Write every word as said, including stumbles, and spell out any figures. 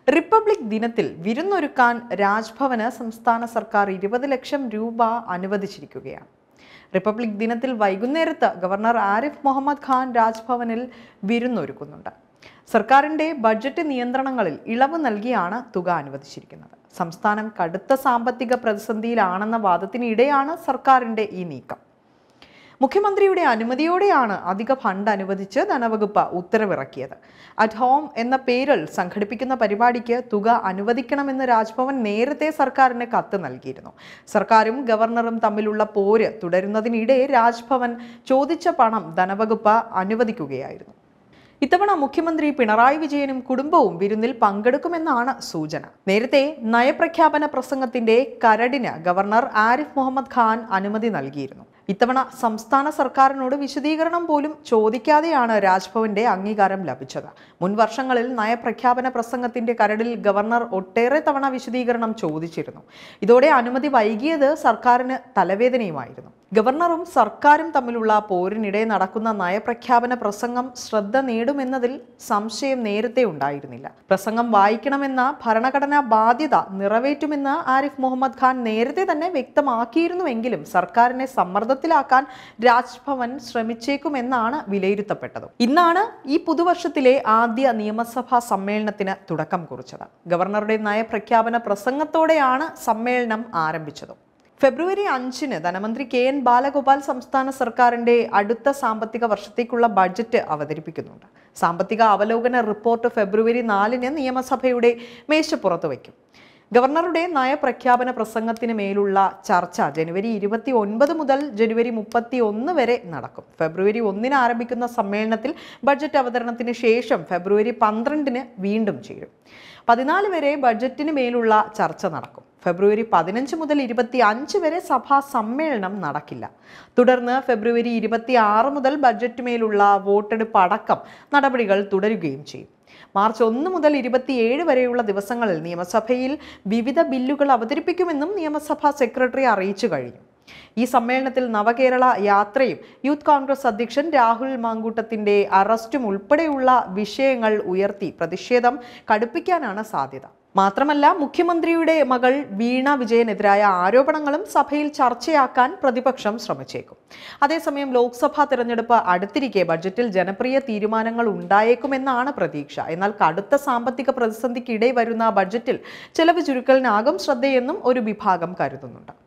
Republic ദിനത്തിൽ വിരുന്നൊരുക്കാൻ രാജ്ഭവന് സംസ്ഥാന സർക്കാർ ഇരുപത് ലക്ഷം രൂപ അനുവദിച്ചിരിക്കുകയാണ്. റിപ്പബ്ലിക് ദിനത്തിൽ വൈകുന്നേരത്ത് ഗവർണർ ആരിഫ് മുഹമ്മദ് ഖാൻ രാജ്ഭവനിൽ വിരുന്നൊരുക്കുന്നുണ്ട്. സർക്കാരിന്റെ ബഡ്ജറ്റ് നിയന്ത്രണങ്ങളിൽ ഇളവ് നൽകിയാണ് തുക അനുവദിച്ചിരിക്കുന്നത്. സംസ്ഥാനം കടുത്ത സാമ്പത്തിക പ്രതിസന്ധിയിലാണെന്ന വാദത്തിനിടെയാണ് സർക്കാരിന്റെ ഈ നീക്കം. മുഖ്യമന്ത്രിയുടെ അനുമതിയോടെയാണ് അധിക ഫണ്ട് അനുവദിച്ച് ധനവകുപ്പ് ഉത്തരവിറക്കിയത്. അറ്റ് ഹോം എന്ന പേരിൽ സംഘടിപ്പിക്കുന്ന പരിപാടിക്ക് തുക അനുവദിക്കണമെന്ന് രാജ്ഭവൻ നേരത്തെ സർക്കാരിന് കത്ത് നൽകിയിരുന്നു. സർക്കാരും ഗവർണറും തമ്മിലുള്ള പോര് തുടരുന്നതിനിടെ രാജ്ഭവൻ ചോദിച്ച പണം ധനവകുപ്പ് അനുവദിക്കുകയായിരുന്നു. ഇത്തവണ മുഖ്യമന്ത്രി പിണറായി വിജയനും കുടുംബവും വിരുന്നിൽ പങ്കെടുക്കുമെന്നാണ് സൂചന. നേരത്തെ നയപ്രഖ്യാപന പ്രസംഗത്തിന്റെ കരടിന് ഗവർണർ ആരിഫ് മുഹമ്മദ് ഖാൻ അനുമതി നൽകിയിരുന്നു. ഇത്തവണ സംസ്ഥാന സർക്കാരിനോട് വിശദീകരണം പോലും ചോദിക്കാതെയാണ് രാജ്ഭവന്റെ അംഗീകാരം ലഭിച്ചത്. മുൻ വർഷങ്ങളിൽ നയപ്രഖ്യാപന പ്രസംഗത്തിന്റെ കരടിൽ ഗവർണർ ഒട്ടേറെ തവണ വിശദീകരണം ചോദിച്ചിരുന്നു. ഇതോടെ അനുമതി വൈകിയത് സർക്കാരിന് തലവേദനയുമായിരുന്നു. ഗവർണറും സർക്കാരും തമ്മിലുള്ള പോരിനിടെ നടക്കുന്ന നയപ്രഖ്യാപന പ്രസംഗം ശ്രദ്ധ നേടുമെന്നതിൽ സംശയം നേരത്തെ ഉണ്ടായിരുന്നില്ല. പ്രസംഗം വായിക്കണമെന്ന ഭരണഘടനാ ബാധ്യത നിറവേറ്റുമെന്ന് ആരിഫ് മുഹമ്മദ് ഖാൻ നേരത്തെ തന്നെ വ്യക്തമാക്കിയിരുന്നുവെങ്കിലും സർക്കാരിനെ സമ്മർദ്ദത്തിലാക്കാൻ രാജ്ഭവൻ ശ്രമിച്ചേക്കുമെന്നാണ് വിലയിരുത്തപ്പെട്ടത്. ഇന്നാണ് ഈ പുതുവർഷത്തിലെ ആദ്യ നിയമസഭാ സമ്മേളനത്തിന് തുടക്കം കുറിച്ചത്. ഗവർണറുടെ നയപ്രഖ്യാപന പ്രസംഗത്തോടെയാണ് സമ്മേളനം ആരംഭിച്ചത്. ഫെബ്രുവരി അഞ്ചിന് ധനമന്ത്രി കെ എൻ ബാലഗോപാൽ സംസ്ഥാന സർക്കാരിന്റെ അടുത്ത സാമ്പത്തിക വർഷത്തേക്കുള്ള ബഡ്ജറ്റ് അവതരിപ്പിക്കുന്നുണ്ട്. സാമ്പത്തിക അവലോകന റിപ്പോർട്ട് ഫെബ്രുവരി നാലിന് നിയമസഭയുടെ മേശപ്പുറത്ത് വയ്ക്കും. ഗവർണറുടെ നയപ്രഖ്യാപന പ്രസംഗത്തിന് മേലുള്ള ചർച്ച ജനുവരി ഇരുപത്തി ഒൻപത് മുതൽ ജനുവരി മുപ്പത്തി ഒന്ന് വരെ നടക്കും. ഫെബ്രുവരി ഒന്നിന് ആരംഭിക്കുന്ന സമ്മേളനത്തിൽ ബഡ്ജറ്റ് അവതരണത്തിന് ശേഷം ഫെബ്രുവരി പന്ത്രണ്ടിന് വീണ്ടും ചേരും. പതിനാല് വരെ ബഡ്ജറ്റിന് മേലുള്ള ചർച്ച നടക്കും. ഫെബ്രുവരി പതിനഞ്ച് മുതൽ ഇരുപത്തി അഞ്ച് വരെ സഭാ സമ്മേളനം നടക്കില്ല. തുടർന്ന് ഫെബ്രുവരി ഇരുപത്തി ആറ് മുതൽ ബഡ്ജറ്റുമേലുള്ള വോട്ടെടുപ്പ് അടക്കം നടപടികൾ തുടരുകയും ചെയ്യും. മാർച്ച് ഒന്ന് മുതൽ ഇരുപത്തിയേഴ് വരെയുള്ള ദിവസങ്ങളിൽ നിയമസഭയിൽ വിവിധ ബില്ലുകൾ അവതരിപ്പിക്കുമെന്നും നിയമസഭാ സെക്രട്ടറി അറിയിച്ചു കഴിഞ്ഞു. ഈ സമ്മേളനത്തിൽ നവകേരള യാത്രയും യൂത്ത് കോൺഗ്രസ് അധ്യക്ഷൻ രാഹുൽ മാങ്കൂട്ടത്തിന്റെ അറസ്റ്റും ഉൾപ്പെടെയുള്ള വിഷയങ്ങൾ ഉയർത്തി പ്രതിഷേധം കടുപ്പിക്കാനാണ് സാധ്യത. മാത്രമല്ല, മുഖ്യമന്ത്രിയുടെ മകൾ വീണ വിജയനെതിരായ ആരോപണങ്ങളും സഭയിൽ ചർച്ചയാക്കാൻ പ്രതിപക്ഷം ശ്രമിച്ചേക്കും. അതേസമയം ലോക്സഭാ തെരഞ്ഞെടുപ്പ് അടുത്തിരിക്കെ ബഡ്ജറ്റിൽ ജനപ്രിയ തീരുമാനങ്ങൾ ഉണ്ടായേക്കുമെന്നാണ് പ്രതീക്ഷ. എന്നാൽ കടുത്ത സാമ്പത്തിക പ്രതിസന്ധിക്കിടെ വരുന്ന ബഡ്ജറ്റിൽ ചെലവ് ചുരുക്കലിനാകും ശ്രദ്ധയെന്നും ഒരു വിഭാഗം കരുതുന്നുണ്ട്.